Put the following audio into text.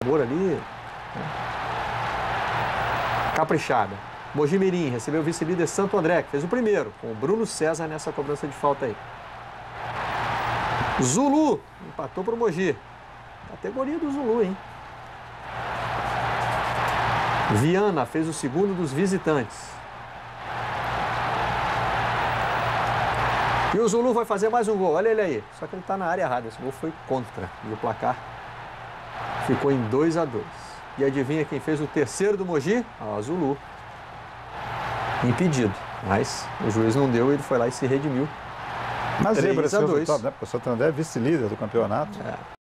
Moura ali, caprichada. Mogi Mirim recebeu o vice-líder Santo André, que fez o primeiro, com o Bruno César nessa cobrança de falta aí. Zulu empatou para o Mogi. Categoria do Zulu, hein? Viana fez o segundo dos visitantes. E o Zulu vai fazer mais um gol, olha ele aí. Só que ele está na área errada, esse gol foi contra. E o placar ficou em 2-2. E adivinha quem fez o terceiro do Mogi? Ah, Zulu. Impedido. Mas o juiz não deu, ele foi lá e se redimiu. Mas lembra esse 3-2. resultado, né? Porque o Santo André é vice-líder do campeonato. É.